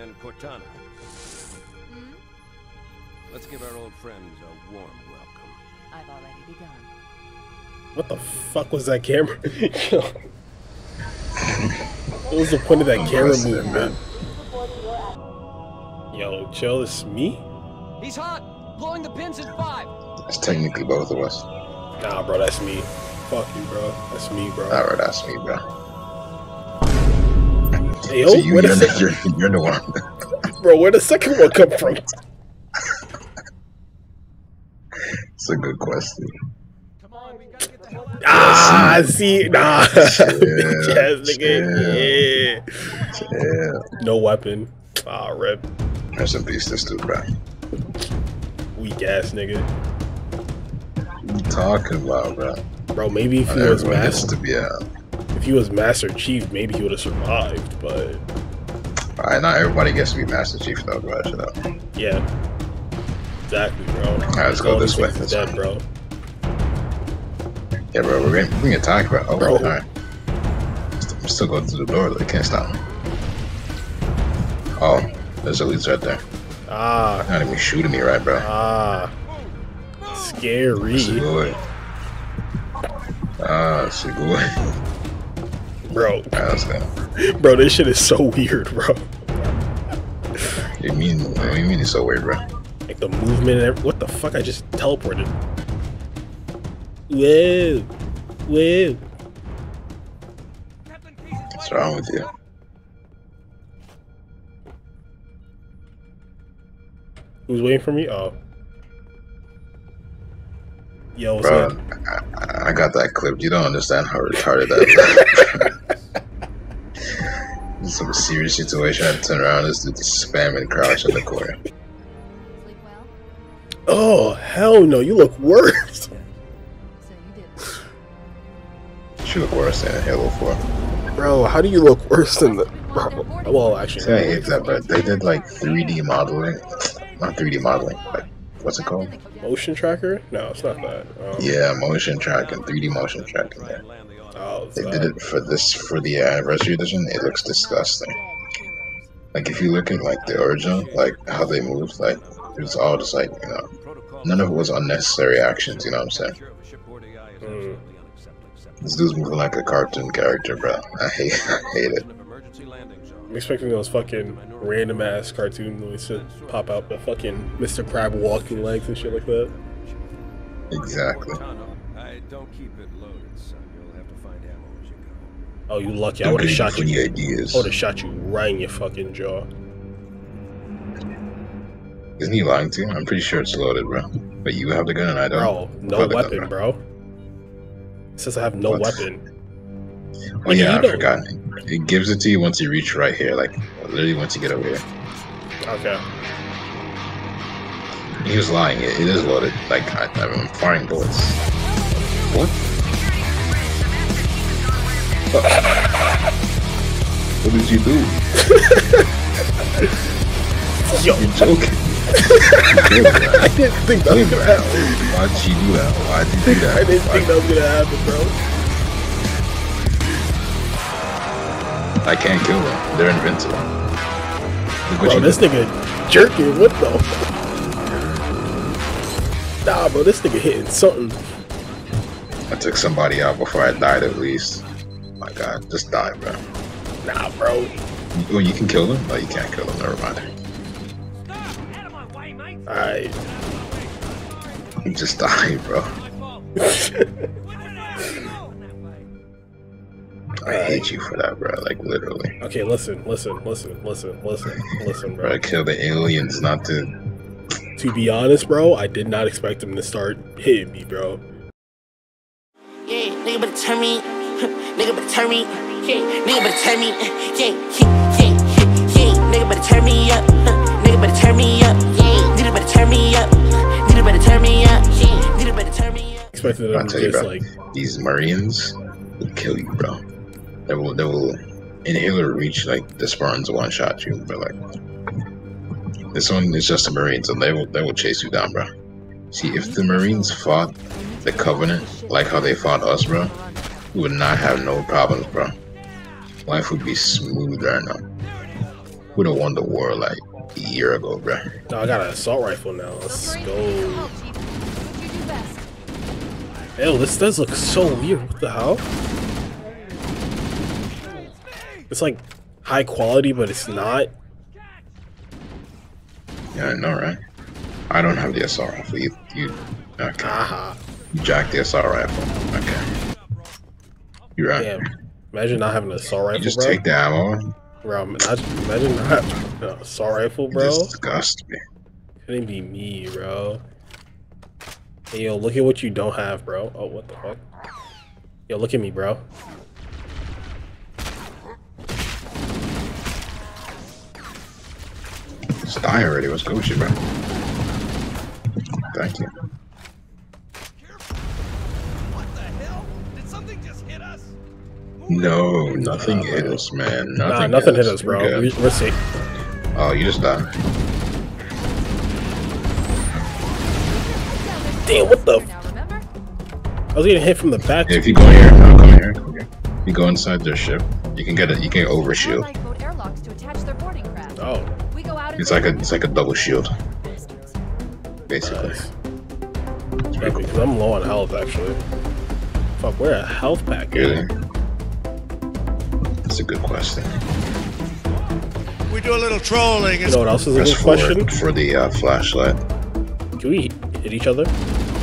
and Cortana. Let's give our old friends a warm welcome. I've already begun. What the fuck was that camera? What was the point of that camera movement? Yo, chill, it's me? He's hot! Blowing the pins in 5! It's technically both of us. Nah, bro, that's me. Fuck you, bro. That's me, bro. Alright, that's me, bro. Hey, yo, So you're the one. Bro, where'd the second one come from? It's a good question. Come on, we gotta get the hell out. Ah, see, nah. Bitch ass nigga. Yeah. No weapon. Ah, rip. Rest in peace, this dude, bro. Weak ass nigga. What you talking about, bro? Bro, maybe if he was Everyone gets master, to be out. if he was Master Chief, maybe he would have survived. But Alright, not everybody gets to be Master Chief, though, bro. Shut up. yeah, exactly, bro. Alright, let's go this way. He's dead, bro. Yeah, bro, we're getting attacked, bro. Oh, Bro. alright. I'm still going through the door, though. They can't stop me. Oh, there's elites right there. Ah, They're not even shooting me, right, bro? scary. Segui. Segui. Bro, Alright, let's go. bro, this shit is so weird, bro. What do you mean it's so weird, bro? Like the movement and what the fuck? I just teleported. Whoa, whoa. What's wrong with you? Who's waiting for me? Oh. Yo, what's Bro, up? I got that clip. You don't understand how retarded that is. Some serious situation. I turn around, this dude just spam and crouch in the corner. Sleep well? Oh, hell no. You look worse. So you did. She look worse than Halo 4. Bro, how do you look worse than the... Bro, well, actually... See, I hate that, but they did like 3D modeling. Not 3D modeling, like, what's it called? Motion tracker? No, it's not that. Yeah, motion tracking, 3D motion tracking. Yeah. Oh, it's They that. did it for the anniversary edition. It looks disgusting. Like if you look at like the original, like how they moved, like it was all just like, you know, none of it was unnecessary actions. You know what I'm saying? This dude's moving like a cartoon character, bro. I hate it. I'm expecting those fucking random ass cartoon noises to pop out, the fucking Mr. Crab walking legs and shit like that. Exactly. I don't keep it loaded, son. You'll have to find ammo as you go. Oh, you lucky. I Don't would have get shot any you. ideas. I would have shot you right in your fucking jaw. Isn't he lying to you? I'm pretty sure it's loaded, bro. But you have the gun and I don't. Bro, no Fuck the gun, weapon, bro. It says I have no What? weapon. Oh yeah, I You know. forgot. It gives it to you once you reach right here, like literally once you get over here. Okay. He was lying. It is loaded. Like I'm firing bullets. What? What did you do? Yo, You're joking. I didn't think that was gonna happen. Why did you do that? Why did you do that? I didn't think that was gonna happen, bro. I can't kill them. They're invincible. Look what Bro, you this did. nigga jerking. What the? Nah, bro, this nigga hitting something. I took somebody out before I died at least. My God, just die, bro. Nah, bro. Oh, you can kill them? No, you can't kill them. Never mind. Alright. Just die, bro. I hate you for that, bro. Like literally. Okay, listen, bro. Bro, kill the aliens, not to. To be honest, bro, I did not expect him to start hitting me, bro. Yeah, nigga better turn me. Nigga better turn me. Yeah, nigga better turn me. Yeah, nigga better turn me up. Nigga better turn me up. Yeah, nigga better turn me up. Nigga better turn me up. Yeah, nigga better turn me up. Expected I'll him to tell you, just bro. like, These Marines will kill you, bro. They will inhaler reach like the Spartans one shot you, but like this one is just the Marines, and they will chase you down, bro. See, if the Marines fought the Covenant like how they fought us, bro, we would not have no problems, bro. Life would be smooth right now. would have won the war like a year ago, bro. No, I got an assault rifle now. Let's Don't go. worry, I'll help, Chief. What you do best. Ew, this does look so weird. What the hell? It's like high quality, but it's not. Yeah, I know, right? I don't have the assault rifle. You okay? Aha. You jacked the assault rifle. Okay. You're right. Damn. Imagine not having an assault rifle, You just bro. take the ammo. Bro, imagine not having an assault rifle, You bro. just disgust me. Couldn't be me, bro. Hey, yo, look at what you don't have, bro. Oh, what the fuck? Yo, look at me, bro. Just die already. What's Gucci, bro? Thank you. What the hell? Did something just hit us? No, nothing hit us, man. Nah, nothing hit us, We're bro. good. We're safe. Oh, you just died. Damn, what the? Now, remember? I was getting hit from the back. If you go here, no, come here. Come here. You go inside their ship. You can get it. You can overshield. Lifeboat airlocks to attach their boarding craft. Oh, We go out and It's like a double shield, bastards. basically. nice. Yeah, because I'm low on health, actually. Fuck, where a health pack? Really? That's a good question. We do a little trolling. You know what else is a Press good question? forward for the flashlight. Can we hit each other?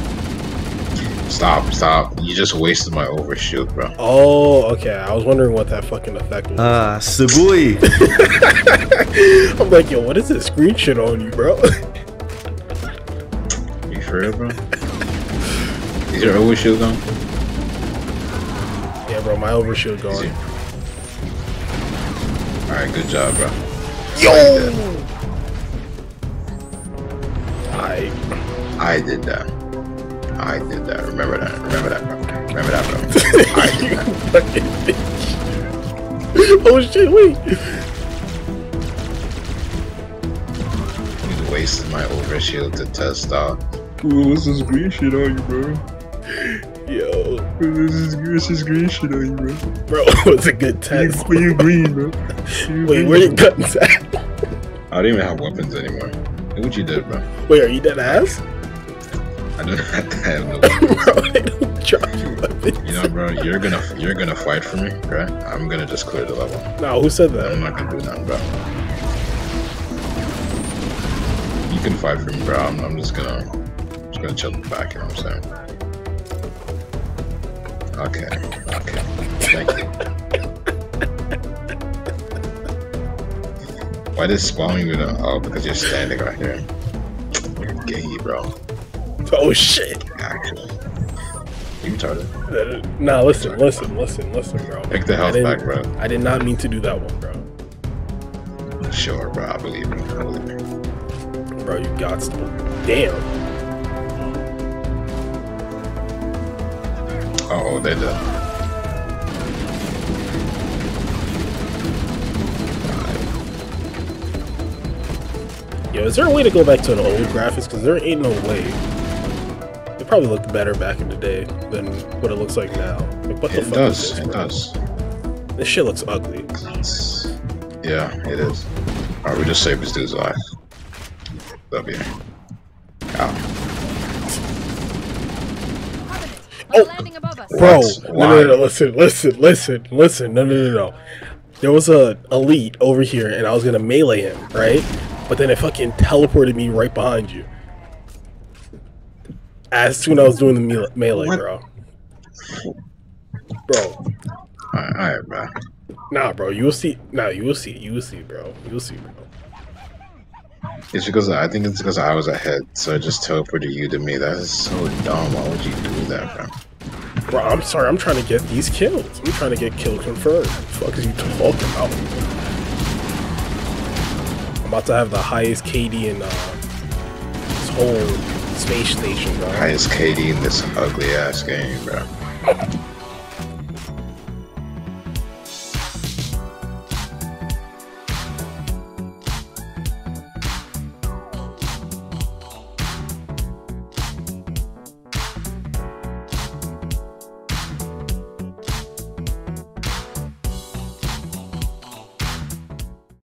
Stop. You just wasted my overshield, bro. Oh, okay. I was wondering what that fucking effect was. Sugui. I'm like, yo, what is this screen shit on you, bro? You for real, bro? Is your overshield gone? Yeah, bro, my overshield Is gone. it? Alright, good job, bro. Yo! I did that. Remember that, bro. I did that. Fucking bitch. Oh shit, wait. You wasted my overshield to test out. Ooh, what's this green shit on you, bro? Yo. What's this green shit on you, bro? Bro, it's a good test. Why you green, bro? Wait, where your guns at? I don't even have weapons anymore. Look what you did, bro. Wait, are you dead ass? I don't have to have no weapons. Bro, they don't drop you weapons. You know, bro, you're gonna fight for me, right? I'm gonna just clear the level. No, who said I'm that? not gonna do nothing, bro. You can fight for me, bro. I'm just gonna chill in the back, you know what I'm saying? Okay. Thank you. Why did spawn you with oh, because you're standing right here. You're gay, bro. Oh shit. Actually. You retarded. Nah, listen, bro. Pick the health back, bro. I did not mean to do that one, bro. Sure, bro. I believe you. Bro, you got to. Damn. Oh, they did. Yo, is there a way to go back to the old graphics? Because there ain't no way. It probably looked better back in the day than what it looks like now. Like, what the It fuck does. is this, It bro? does. This shit looks ugly. Yeah, it is. Alright, we just saved this dude's life. W. Ow. Oh! Landing above us. Bro, Why? no, listen. No. There was a elite over here, and I was gonna melee him, right? But then it fucking teleported me right behind you. As soon as I was doing the melee, What? bro. Bro, Alright, bro. nah, bro, you will see. Nah, you will see, bro. You will see, bro. It's because I think it's because I was ahead, so I just teleported you to me. That is so dumb. Why would you do that, bro? Bro, I'm sorry. I'm trying to get these kills. I'm trying to get kill confirmed. What the fuck is you talking about? I'm about to have the highest KD in this whole space station, bro. Highest KD in this ugly ass game, bro.